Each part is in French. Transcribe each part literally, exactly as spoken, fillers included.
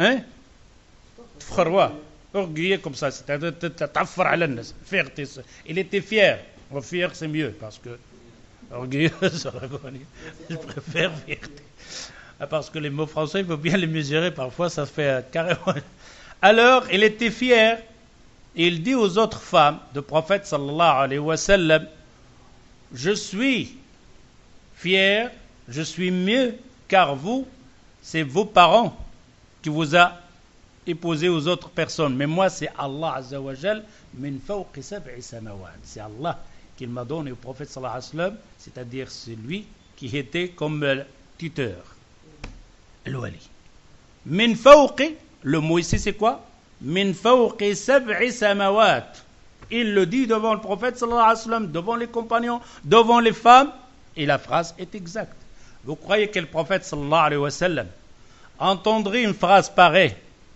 Hein? Tfkharwa. Orgueilleux comme ça, c'est-à-dire t'affar ala nas. Fierté. Il était fier. Oh, fier, c'est mieux parce que orgueilleux, je préfère fierté. Parce que les mots français, il faut bien les mesurer. Parfois, ça fait carrément. Alors, il était fier. Il dit aux autres femmes du prophète sallallahu alayhi wa sallam, je suis fier, je suis mieux, car vous, c'est vos parents qui vous a épousé aux autres personnes. Mais moi, c'est Allah azza wa jal, min fawqi sab'i samawat. C'est Allah qui m'a donné au prophète sallallahu alayhi wa sallam, c'est-à-dire celui qui était comme le tuteur, le wali. Min fawqi, le mot ici c'est quoi? Min fawqi sab'i samawat. Il le dit devant le prophète sallallahu alayhi wa sallam, devant les compagnons, devant les femmes, et la phrase est exacte. Vous croyez que le prophète sallallahu alayhi wa sallam entendrait une phrase pareille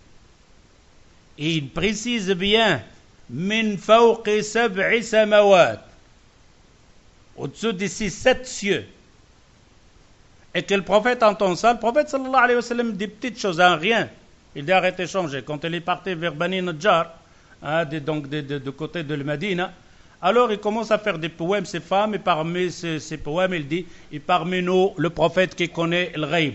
et il précise bien min fawqi sab'i samawat, au-dessus de ces sept cieux, et que le prophète entend ça, le prophète sallallahu alayhi wa sallam dit petites choses, en rien. Il dit arrêtez changer. Quand il est parti vers Bani Najjar, hein, de, donc de, de, de côté de Medina, alors il commence à faire des poèmes, ces femmes, et parmi ces, ces poèmes, il dit, et parmi nous, le prophète qui connaît le ghaib.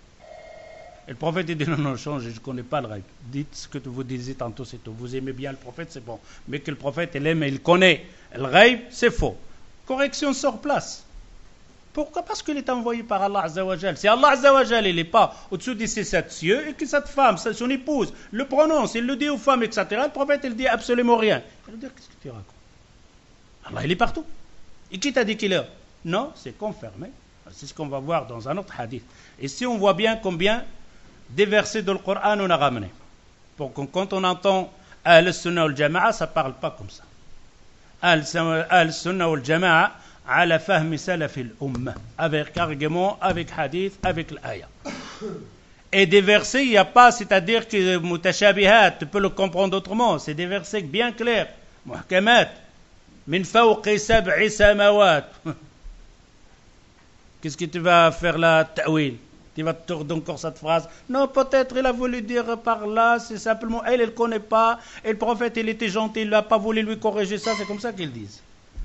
Et le prophète il dit, non, non, change, je ne connais pas le ghaib. Dites ce que vous disiez tantôt, c'est tout. Vous aimez bien le prophète, c'est bon. Mais que le prophète, il aime et il connaît le ghaib, c'est faux. Correction sur place. Pourquoi? Parce qu'il est envoyé par Allah Azza wa Jal. Si Allah Azza wa Jal, il n'est pas au-dessus de ces sept cieux, et que cette femme, son épouse, le prononce, il le dit aux femmes, et cetera, le prophète, il dit absolument rien. Il va dire, qu'est-ce que tu racontes? Allah, il est partout. Et qui t'a dit qu'il est là? Non, c'est confirmé. C'est ce qu'on va voir dans un autre hadith. Et si on voit bien combien des versets du Coran on a ramené. Pour que quand on entend Al-Sunnah wal-Jama'a, ça ne parle pas comme ça. Al-Sunnah wal-Jama'a, ala fahmi salaf al-umma, avec argument, avec hadith, avec l'aya. Et des versets, il n'y a pas, c'est-à-dire que mutashabihat, tu peux le comprendre autrement. C'est des versets bien clairs. Muhkamat, min fawqi sab'i samawat. Qu'est-ce que tu vas faire là, ta'wil? Tu vas te tourner encore cette phrase. Non, peut-être il a voulu dire par là, c'est simplement, elle, elle ne connaît pas, et le prophète, il était gentil, il n'a pas voulu lui corriger ça, c'est comme ça qu'ils disent.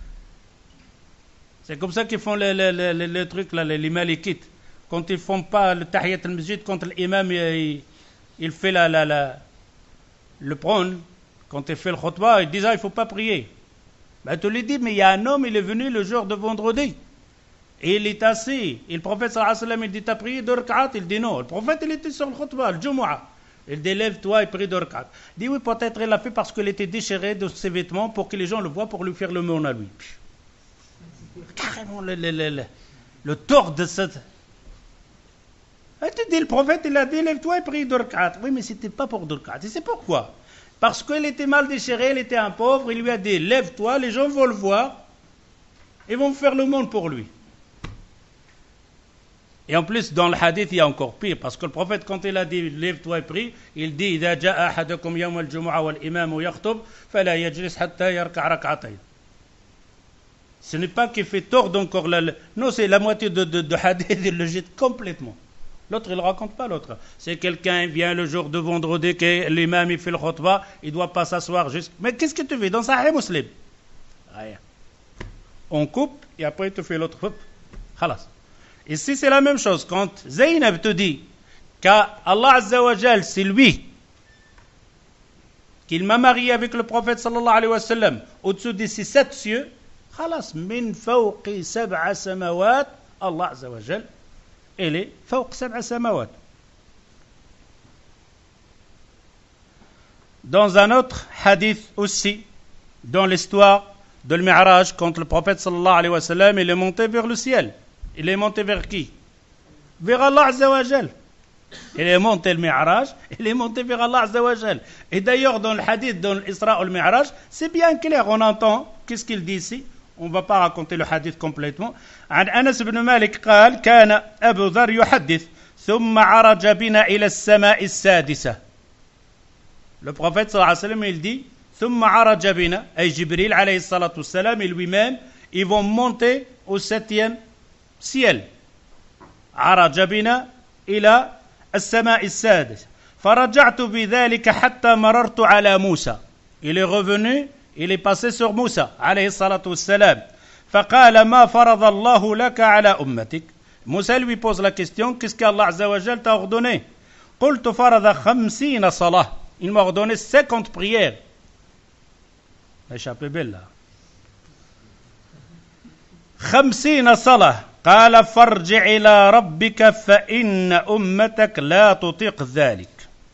C'est comme ça qu'ils font les, les, les, les trucs, là, les, les malikites. Quand ils ne font pas le tahiyat al-masjid, quand l'imam il, il fait la, la, la, le prône, quand il fait le khutbah, ils disent ah, il ne faut pas prier. Ben, tu lui dis, mais il y a un homme, il est venu le jour de vendredi. Et il est assis. Et le prophète sallallahu alayhi wa sallam, il dit, t'as prié deux rak'at? Il dit non. Le prophète, il était sur le khutbah, le Jumu'ah. Il dit, lève-toi et prie deux rak'at. Il dit, oui, peut-être il l'a fait parce qu'il était déchiré de ses vêtements pour que les gens le voient, pour lui faire le monde à lui. Carrément le, le, le, le, le tort de cette... Et tu dis, le prophète, il a dit, lève-toi et prie deux rak'at. Oui, mais c'était pas pour deux rak'at. Et c'est pourquoi? Parce qu'il était mal déchiré, il était un pauvre, il lui a dit, lève-toi, les gens vont le voir, et vont faire le monde pour lui. Et en plus, dans le hadith, il y a encore pire, parce que le prophète, quand il a dit, lève-toi et prie, il dit, إذا جاء أحدكم يوم الجمعة والإمام يخطب فلا يجلس حتى يركع ركعتين. Ce n'est pas qu'il fait tort d'encore la... Non, c'est la moitié de, de, de hadith, il le jette complètement. L'autre, il ne raconte pas l'autre. C'est quelqu'un vient le jour de vendredi, que l'imam il fait le khutbah, il ne doit pas s'asseoir juste. Mais qu'est-ce que tu fais dans Sahih Muslim? Rien. On coupe et après tu fais l'autre. Khalas. Ici, c'est la même chose. Quand Zaynab te dit qu'Allah Azza wa Jal, c'est lui qu'il m'a marié avec le prophète sallallahu alayhi wa sallam au-dessus de ces sept cieux, khalas, min fawqi sab'a samawat, Allah Azza wa Jal, il est fawq sab'a samawat. Dans un autre hadith aussi, dans l'histoire de l'Mi'raj, quand le prophète sallallahu alayhi wa sallam, il est monté vers le ciel. Il est monté vers qui? Vers Allah Azza wa Jal. Il est monté le Mi'raj, il est monté vers Allah Azza wa Jal. Et d'ailleurs, dans le hadith, dans l'Isra ou le Mi'raj, c'est bien clair, on entend, qu'est-ce qu'il dit ici? On ne va pas raconter le hadith complètement. عن أنس بن مالك قال كان أبو ذر يحدث ثم عرج بنا إلى السماء السادسة. Le prophète sallallahu alayhi wa sallam, il dit ثم عرج بنا, أي جبريل عليه الصلاة والسلام, et lui-même, ils vont monter au septième ciel. عرج بنا إلى السماء السادسة فرجعت بذلك حتى مررت على موسى. Il est revenu, il est passé sur Moussa عليه الصلاة والسلام. فقال ما فرض الله لك على أمتك. Moussa lui pose la question, qu'est-ce qu'Allah Azza wa Jal t'a ordonné? قلت فرض خمسين صلاة. Il m'a ordonné cinquante prières. Échappé belle là. خمسين صلاة. قال فارجع إلى ربك فإن أمتك لا تطيق ذلك.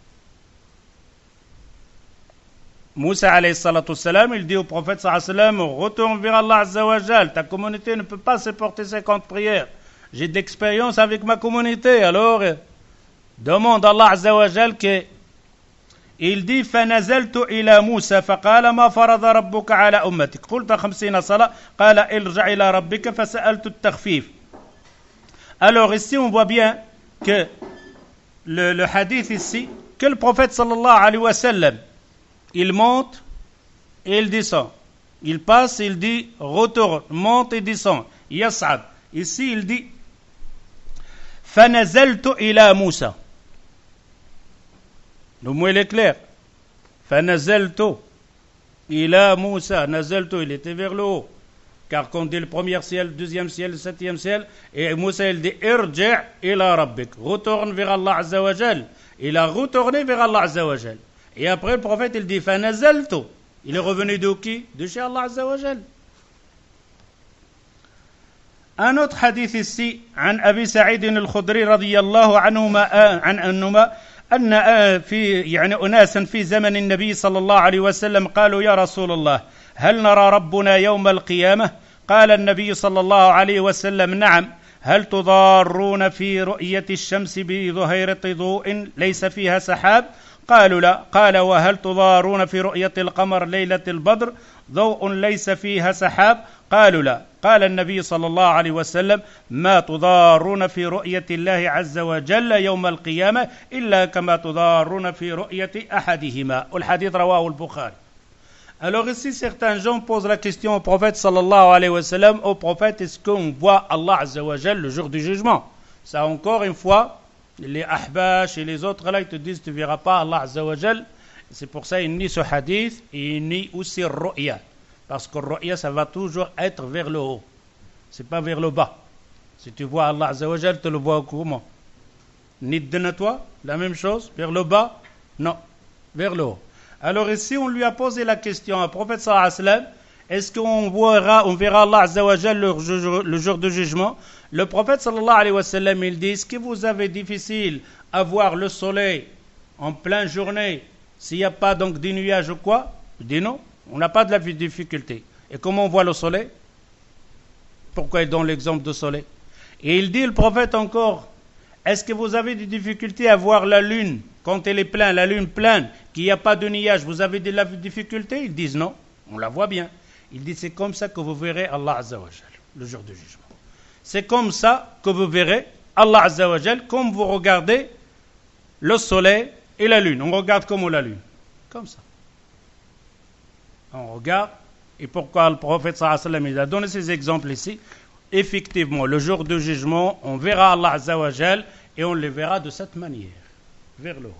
Moussa alayhi salatu wassalam, il dit au prophète sallallahu alayhi wa sallam, retourne vers Allah Azza wa Jal, ta communauté ne peut pas supporter cinquante prières. J'ai de l'expérience avec ma communauté, alors demande à Allah Azza wa Jal que il dit فنزلت إلى موسى فقال ما فرض ربك على أمتك قلت خمسين صلاة قال ارجع إلى ربك فسألت التخفيف. Alors ici on voit bien que le, le hadith ici que le prophète sallallahu alayhi wa sallam il monte et il descend. Il passe, il dit retourne, monte et descend. Yas'ad. Ici il dit فنزلت إلى موسى. Le mot il est clair. فنزلت إلى موسى. نزلت, il était vers le haut. Car quand on dit le premier ciel, le deuxième ciel, le septième ciel, et Moussa il dit irji' ila rabbik. Retourne vers Allah Azza wa Jal. Il a retourné vers Allah Azza wa Jal. Et après le prophète il dit فنزلت. Il est revenu de qui? De chez Allah Azza wa Jal. Un autre hadith ici عن أبي سعيد الخدري رضي الله عنهما عن أنهما أن في يعني أناسا في زمن النبي صلى الله عليه وسلم قالوا يا رسول الله هل نرى ربنا يوم القيامة؟ قال النبي صلى الله عليه وسلم نعم. هل تضارون في رؤية الشمس بظهيرة ضوء ليس فيها سحاب؟ قالوا لا. قال وهل تضارون في رؤية القمر ليلة البدر ضوء ليس فيها سحاب؟ قالوا لا. قال النبي صلى الله عليه وسلم ما تضارون في رؤية الله عز وجل يوم القيامة إلا كما تضارون في رؤية أحدهما. والحديث رواه البخاري. Alors ici certains gens posent la question au prophète sallallahu alayhi wa sallam, au prophète est-ce qu'on voit Allah azza wa jal le jour du jugement? Ça encore une fois les ahbash et les autres là ils te disent tu verras pas Allah azza wa jal. C'est pour ça ils nient ce hadith et ils nient aussi ru'ya. Parce que ru'ya ça va toujours être vers le haut. C'est pas vers le bas. Si tu vois Allah azza wa jal, tu le vois comment? Nidden à toi, la même chose, vers le bas? Non, vers le haut. Alors ici, on lui a posé la question au prophète sallallahu alayhi wa sallam, est-ce qu'on verra, on verra Allah azza wa jal le, le jour du jugement? Le prophète sallallahu alayhi wa sallam, il dit, est-ce que vous avez difficile à voir le soleil en pleine journée s'il n'y a pas donc des nuages ou quoi? Il dit non, on n'a pas de la difficulté. Et comment on voit le soleil? Pourquoi il donne l'exemple du soleil? Et il dit, le prophète encore, est-ce que vous avez des difficultés à voir la lune quand elle est pleine, la lune pleine, qu'il n'y a pas de nuages, vous avez de la difficulté? Ils disent non, on la voit bien. Il dit c'est comme ça que vous verrez Allah Azza wa Jal le jour du jugement. C'est comme ça que vous verrez Allah Azza wa Jal comme vous regardez le soleil et la lune. On regarde comment la lune? Comme ça. On regarde. Et pourquoi le prophète sallallahu alayhi wa sallam il a donné ces exemples ici? Effectivement, le jour du jugement, on verra Allah Azza wa Jal et on le verra de cette manière, vers le haut.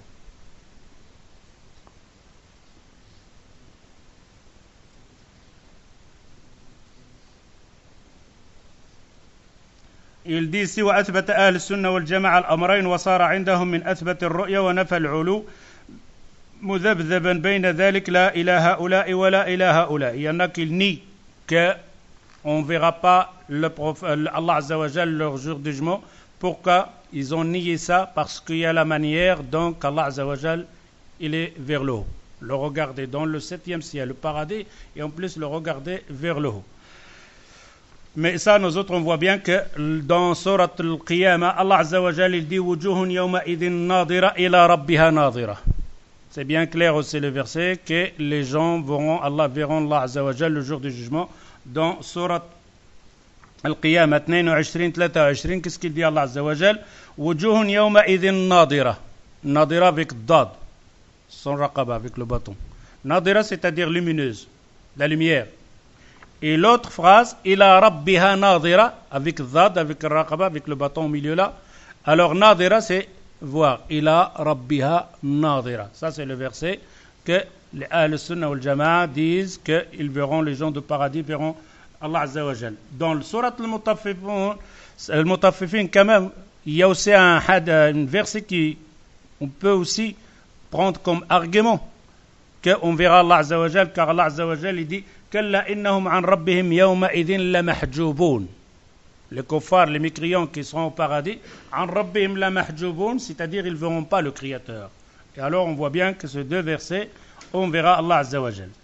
Il dit ici وأثبت أهل السنة والجماعة الأمرين وصار عندهم من أثبت الرؤيا ونفى العلو مذبذبا بين ذلك لا إلى هؤلاء ولا إلى هؤلاء. Il y en a qui nient qu'on ne verra pas le prof, Allah Azza wa Jal le jour du jugement. Pourquoi ils ont nié ça? Parce qu'il y a la manière donc Allah Azza wa Jal il est vers le haut. Le regarder dans le septième ciel, le paradis, et en plus le regarder vers le haut. Mais ça, nous autres, on voit bien que dans Surat al-Qiyamah, Allah Azza wa Jal, il dit Wujuhun yawma idhin nadira ila rabbiha nadira. C'est bien clair aussi le verset que les gens verront Allah, verront Allah Azza wa Jal le jour du jugement. Dans Surat al-Qiyamah اثنين وعشرين ثلاثة وعشرين, qu'est-ce qu'il dit Allah Azza wa Jal? Wujuhun yawma idhin nadira. Nadira avec dad, son raqaba avec le bâton. Nadira, c'est-à-dire lumineuse, la lumière. Et l'autre phrase, ila rabbiha nadira, avec dad, avec le raqaba, avec le bâton au milieu là. Alors nadira, c'est voir. Ila rabbiha nadira. Ça, c'est le verset que les Ahl-Sunnah wal Jama'a disent qu'ils verront, les gens de paradis verront Allah Azza wa Jal. Dans le Surat al-Mutaffifin, al-Mutaffifin, quand même, il y a aussi un, un verset qui on peut aussi prendre comme argument qu'on verra Allah Azza wa Jal, car Allah Azza wa Jal il dit Kalla innahum an rabbihim yawma idhin la mahjubun. Les kuffars, les mécréants qui seront au paradis, an rabbihim la mahjubun, c'est-à-dire ils ne verront pas le Créateur. Et alors on voit bien que ces deux versets, on verra Allah Azza wa Jal.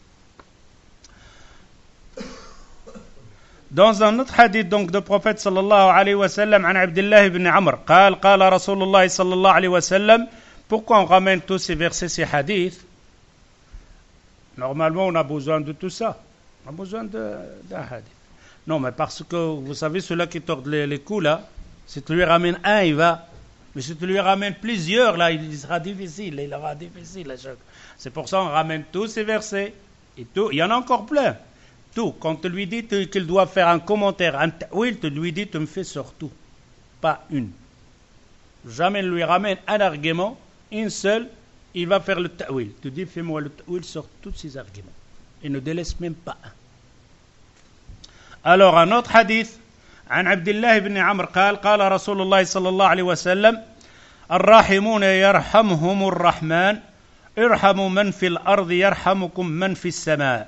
Dans un autre hadith donc du prophète sallallahu alayhi wa sallam, an Abdullah ibn Amr, قال قال رسول الله صلى الله عليه وسلم. Pourquoi on ramène tous ces versets, ces hadiths? Normalement, on a besoin de tout ça. On a besoin d'un hadith. Non, mais parce que, vous savez, celui qui tord les, les coups, là, si tu lui ramènes un, il va. Mais si tu lui ramènes plusieurs, là, il sera difficile. Il aura difficile. C'est pour ça qu'on ramène tous ces versets. Et tout. Il y en a encore plein. Tout. Quand tu lui dis qu'il doit faire un commentaire, un ta'wil, tu lui dis, tu me fais sur tout. Pas une. Jamais lui ramène un argument, une seule, il va faire le ta'wil. Tu dis, fais-moi le ta'wil sur tous ces arguments. Il ne délaisse même pas un. Alors, un autre hadith, عن عبد الله بن عمرو قال قال رسول الله صلى الله عليه وسلم الراحمون يرحمهم الرحمن ارحموا من في الأرض يرحمكم من في السماء.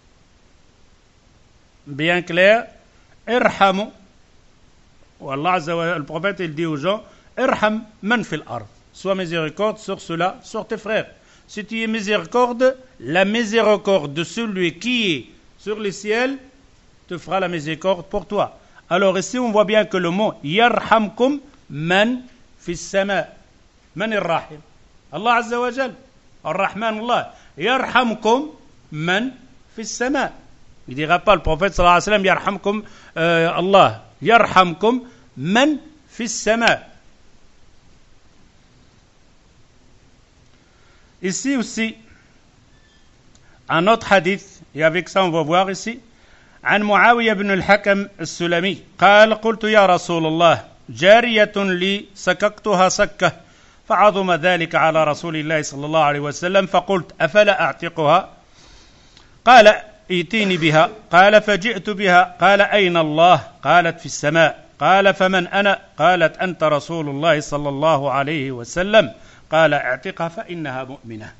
Bien clair, ارحموا. والله عز وجل, le prophète il dit aux gens, ارحم من في الأرض. Sois miséricorde sur cela, sur tes frères. Si tu es miséricorde, la miséricorde de celui qui est sur les ciels te fera la miséricorde pour toi. Alors ici, on voit bien que le mot yarhamkum man fi sama. Man ar-rahim. Allah Azza wa Jal. Ar-Rahman Allah. Yarhamkum man fi sama. Il ne dira pas le prophète sallallahu alayhi wa sallam yarhamkum euh, Allah. Yarhamkum man fi sama. Ici aussi, un autre hadith, et avec ça on va voir ici, عن معاوية بن الحكم السلمي قال قلت يا رسول الله جارية لي سككتها سكة فعظم ذلك على رسول الله صلى الله عليه وسلم فقلت أفلا أعتقها قال ائتيني بها قال فجئت بها قال أين الله قالت في السماء قال فمن أنا قالت أنت رسول الله صلى الله عليه وسلم قال اعتقها فإنها مؤمنة.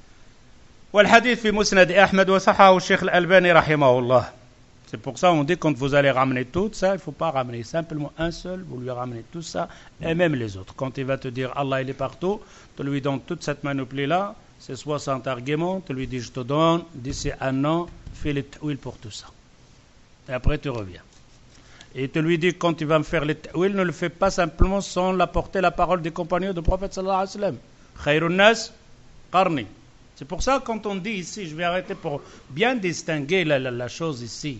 والحديث في مسند أحمد وصححه الشيخ الألباني رحمه الله. C'est pour ça qu'on dit quand vous allez ramener tout ça, il ne faut pas ramener simplement un seul, vous lui ramenez tout ça, et même les autres. Quand il va te dire Allah il est partout, tu lui donnes toute cette manoplie-là, c'est soixante arguments, tu lui dis je te donne, d'ici un an, fais le ta'wil pour tout ça. Et après tu reviens. Et tu lui dis quand tu vas me faire le ta'wil, ne le fais pas simplement sans apporter la parole des compagnons du prophète sallallahu alayhi wa sallam. Khayrun nas qarni. C'est pour ça quand on dit ici, je vais arrêter pour bien distinguer la, la, la chose ici.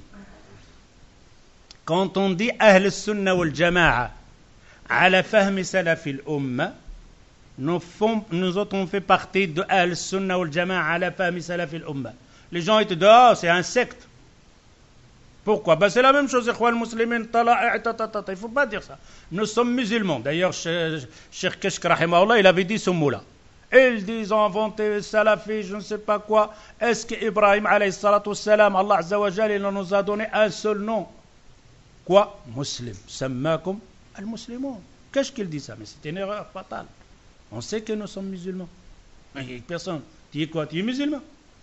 Quand on dit Ahl Sunnah wal Jama'a, ala fahmi salafi al-umma, nous, nous autres on fait partie de Ahl Sunnah wal Jama'a, ala fahmi salafi al-umma. Les gens ils te disent, oh, c'est un secte. Pourquoi? Ben, c'est la même chose, ikhwan muslimin, tala'a, tatatata. Il ne faut pas dire ça. Nous sommes musulmans. D'ailleurs, Cheikh Keshk rahimahullah, il avait dit ce mot-là. Ils disent inventé salafi, je ne sais pas quoi. Est-ce qu'Ibrahim alayhi salatu wassalam, Allah azza wa jal, il nous a donné un seul nom? Quoi? Muslim. Sammakum al-muslimun. Qu'est-ce qu'il dit ça? Mais c'est une erreur fatale. On sait que nous sommes musulmans. Mais il n'y a personne. Tu es quoi? Tu es musulman.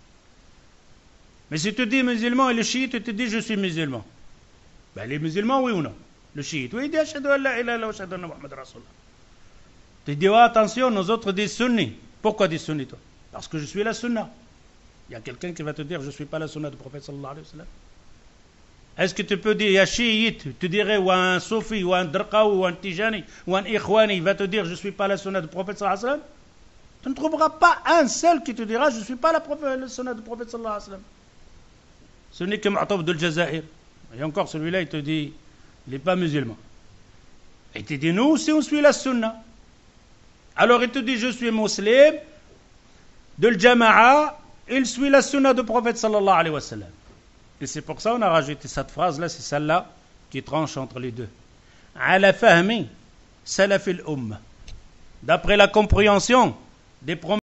Mais si tu dis musulman et le chiite, tu te dis je suis musulman. Ben les musulmans, oui ou non? Le chiite, oui, il dit ashhadu an la ilaha illallah wa ashhadu anna Muhammad rasulullah. Tu dis, oh, attention, nous autres des sunnis. Pourquoi des sunnis, toi? Parce que je suis la sunna. Il y a quelqu'un qui va te dire, je ne suis pas la sunna du prophète sallallahu alayhi wa sallam. Est-ce que tu peux dire, il y a chiite, tu dirais, ou un soufi, ou un drqa, ou un tijani, ou un ikhwani, il va te dire, je ne suis pas la sunna du prophète sallallahu alayhi wa sallam? Tu ne trouveras pas un seul qui te dira, je ne suis pas la, la sunna du prophète sallallahu alayhi wa sallam. Ce n'est que Mu'taf de l'Jazaïr. Et encore celui-là, il te dit, il n'est pas musulman. Et il te dit, nous aussi, on suit la sunna. Alors il te dit, je suis musulman, de l'Jama'a, il suit la sunna du prophète sallallahu alayhi wa sallam. Et c'est pour ça qu'on a rajouté cette phrase-là, c'est celle-là qui tranche entre les deux. Ala fahmi salaf al-umma. d'après la compréhension des promesses